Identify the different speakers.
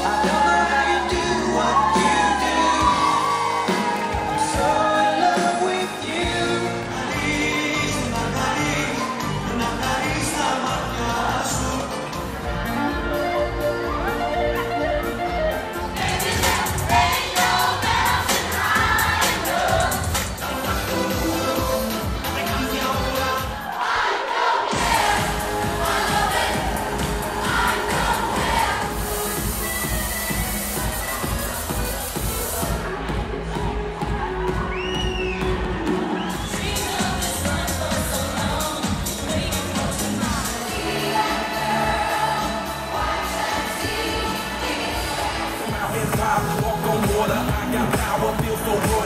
Speaker 1: I don't know how you do what you do. I'm so in love with you. Walk on water, I got power, feel so raw.